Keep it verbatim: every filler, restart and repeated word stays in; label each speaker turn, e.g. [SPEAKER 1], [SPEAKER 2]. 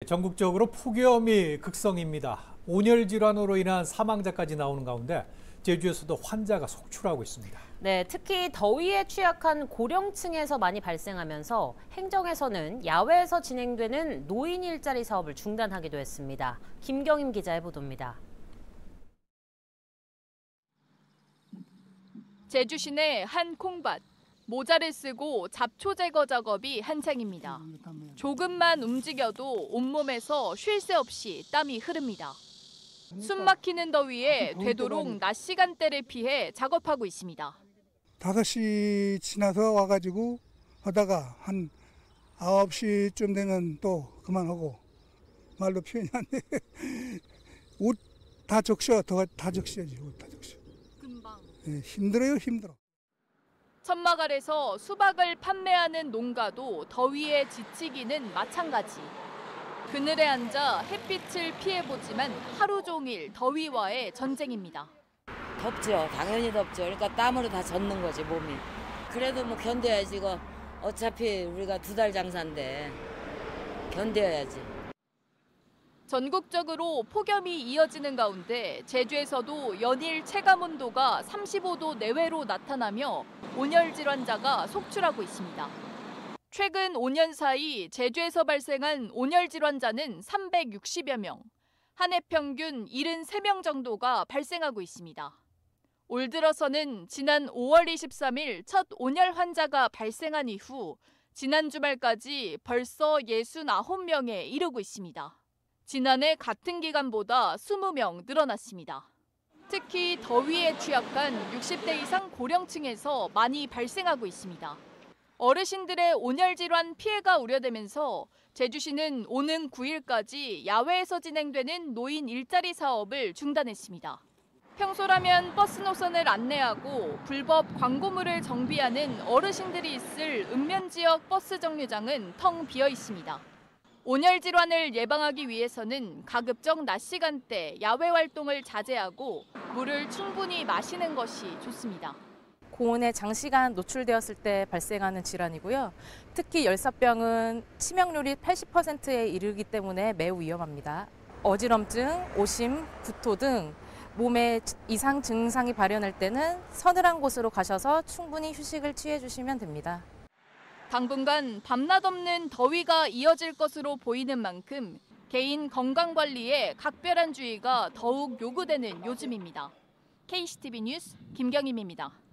[SPEAKER 1] 전국적으로 폭염이 극성입니다. 온열 질환으로 인한 사망자까지 나오는 가운데 제주에서도 환자가 속출하고 있습니다.
[SPEAKER 2] 네, 특히 더위에 취약한 고령층에서 많이 발생하면서 행정에서는 야외에서 진행되는 노인 일자리 사업을 중단하기도 했습니다. 김경임 기자의 보도입니다.
[SPEAKER 3] 제주 시내 한 콩밭. 모자를 쓰고 잡초 제거 작업이 한창입니다. 조금만 움직여도 온몸에서 쉴 새 없이 땀이 흐릅니다. 숨 막히는 더위에 되도록 낮 시간대를 피해 작업하고 있습니다.
[SPEAKER 4] 다섯 시 지나서 와가지고 하다가 한 아홉 시쯤 되면 또 그만하고 말로 표현이 안 돼. 옷 다 적셔, 더 다 적셔야지, 옷 다 적셔.
[SPEAKER 3] 금방.
[SPEAKER 4] 네, 힘들어요, 힘들어.
[SPEAKER 3] 천막 아래서 수박을 판매하는 농가도 더위에 지치기는 마찬가지. 그늘에 앉아 햇빛을 피해보지만 하루 종일 더위와의 전쟁입니다.
[SPEAKER 5] 덥죠. 당연히 덥죠. 그러니까 땀으로 다 젖는 거지, 몸이. 그래도 뭐 견뎌야지. 이거 어차피 우리가 두 달 장사인데 견뎌야지.
[SPEAKER 3] 전국적으로 폭염이 이어지는 가운데 제주에서도 연일 체감온도가 삼십오 도 내외로 나타나며 온열 질환자가 속출하고 있습니다. 최근 오 년 사이 제주에서 발생한 온열 질환자는 삼백육십여 명, 한 해 평균 칠십삼 명 정도가 발생하고 있습니다. 올 들어서는 지난 오월 이십삼일 첫 온열 환자가 발생한 이후 지난 주말까지 벌써 육십구 명에 이르고 있습니다. 지난해 같은 기간보다 이십 명 늘어났습니다. 특히 더위에 취약한 육십 대 이상 고령층에서 많이 발생하고 있습니다. 어르신들의 온열 질환 피해가 우려되면서 제주시는 오는 구일까지 야외에서 진행되는 노인 일자리 사업을 중단했습니다. 평소라면 버스 노선을 안내하고 불법 광고물을 정비하는 어르신들이 있을 읍면 지역 버스 정류장은 텅 비어 있습니다. 온열 질환을 예방하기 위해서는 가급적 낮 시간대 야외 활동을 자제하고 물을 충분히 마시는 것이 좋습니다.
[SPEAKER 6] 고온에 장시간 노출되었을 때 발생하는 질환이고요. 특히 열사병은 치명률이 팔십 퍼센트에 이르기 때문에 매우 위험합니다. 어지럼증, 오심, 구토 등 몸에 이상 증상이 발현할 때는 서늘한 곳으로 가셔서 충분히 휴식을 취해 주시면 됩니다.
[SPEAKER 3] 당분간 밤낮 없는 더위가 이어질 것으로 보이는 만큼 개인 건강관리에 각별한 주의가 더욱 요구되는 요즘입니다. 케이씨티비 뉴스 김경임입니다.